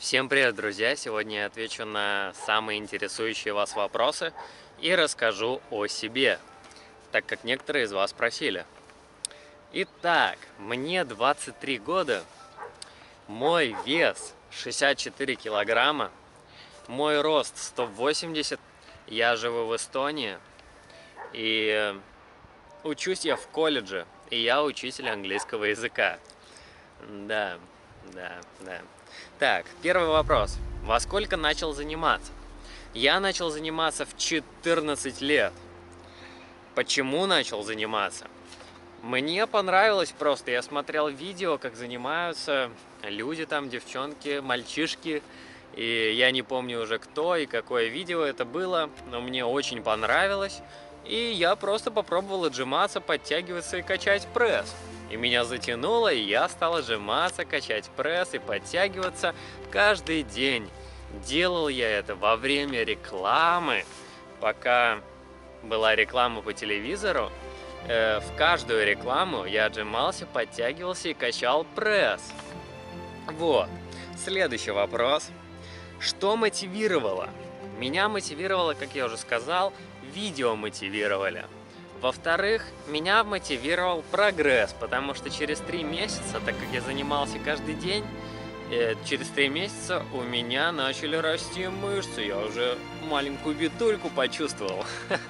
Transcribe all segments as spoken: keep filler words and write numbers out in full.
Всем привет, друзья! Сегодня я отвечу на самые интересующие вас вопросы и расскажу о себе, так как некоторые из вас просили. Итак, мне двадцать три года, мой вес шестьдесят четыре килограмма, мой рост сто восемьдесят, я живу в Эстонии и учусь я в колледже, и я учитель английского языка. Да, да, да. Так, первый вопрос. Во сколько начал заниматься? Я начал заниматься в четырнадцать лет. Почему начал заниматься? Мне понравилось просто. Я смотрел видео, как занимаются люди там, девчонки, мальчишки. И я не помню уже кто и какое видео это было, но мне очень понравилось. И я просто попробовал отжиматься, подтягиваться и качать пресс. И меня затянуло, и я стал отжиматься, качать пресс и подтягиваться каждый день. Делал я это во время рекламы, пока была реклама по телевизору. Э, в каждую рекламу я отжимался, подтягивался и качал пресс. Вот. Следующий вопрос. Что мотивировало? Меня мотивировало, как я уже сказал, видео мотивировали. Во-вторых, меня мотивировал прогресс, потому что через три месяца, так как я занимался каждый день, э, через три месяца у меня начали расти мышцы. Я уже маленькую битульку почувствовал.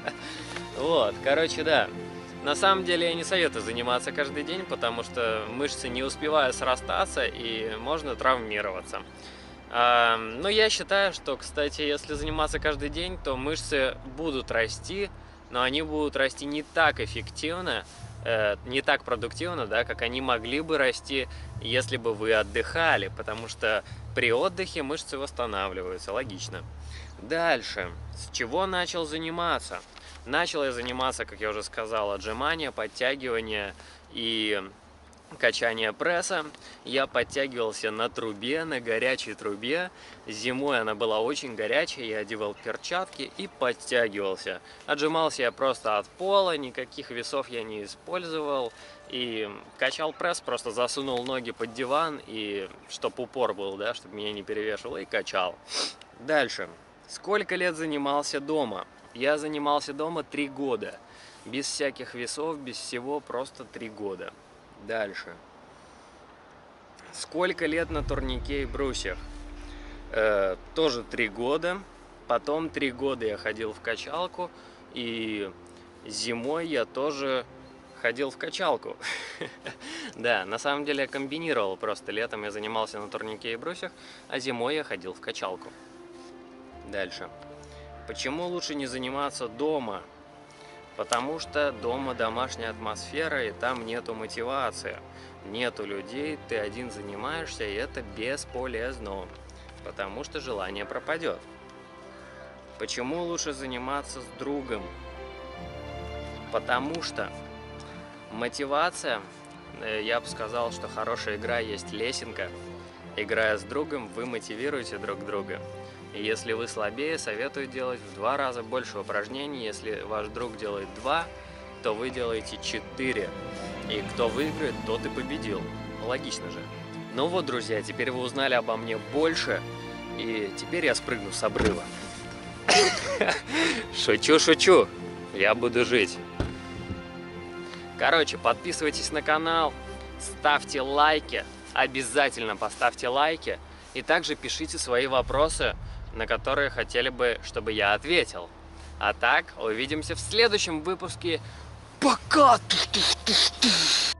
Вот, короче, да. На самом деле я не советую заниматься каждый день, потому что мышцы не успевают срастаться и можно травмироваться. А, но я считаю, что, кстати, если заниматься каждый день, то мышцы будут расти, но они будут расти не так эффективно, э, не так продуктивно, да, как они могли бы расти, если бы вы отдыхали, потому что при отдыхе мышцы восстанавливаются, логично. Дальше. С чего начал заниматься? Начал я заниматься, как я уже сказал, отжимания, подтягивания и качание пресса. Я подтягивался на трубе, на горячей трубе. Зимой она была очень горячая, я одевал перчатки и подтягивался. Отжимался я просто от пола, никаких весов я не использовал. И качал пресс, просто засунул ноги под диван, и чтоб упор был, да, чтобы меня не перевешивало, и качал. Дальше. Сколько лет занимался дома? Я занимался дома три года. Без всяких весов, без всего, просто три года. Дальше. Сколько лет на турнике и брусьях? Э, тоже три года. Потом три года я ходил в качалку. И зимой я тоже ходил в качалку. Да, на самом деле я комбинировал. Просто летом я занимался на турнике и брусьях, а зимой я ходил в качалку. Дальше. Почему лучше не заниматься дома? Потому что дома домашняя атмосфера, и там нету мотивации. Нету людей, ты один занимаешься, и это бесполезно. Потому что желание пропадет. Почему лучше заниматься с другом? Потому что мотивация, я бы сказал, что хорошая игра есть лесенка. Играя с другом, вы мотивируете друг друга. И если вы слабее, советую делать в два раза больше упражнений. Если ваш друг делает два, то вы делаете четыре. И кто выиграет, тот и победил. Логично же. Ну вот, друзья, теперь вы узнали обо мне больше. И теперь я спрыгну с обрыва. Шучу, шучу. Я буду жить. Короче, подписывайтесь на канал, ставьте лайки. Обязательно поставьте лайки. И также пишите свои вопросы, на которые хотели бы, чтобы я ответил. А так, увидимся в следующем выпуске. Пока!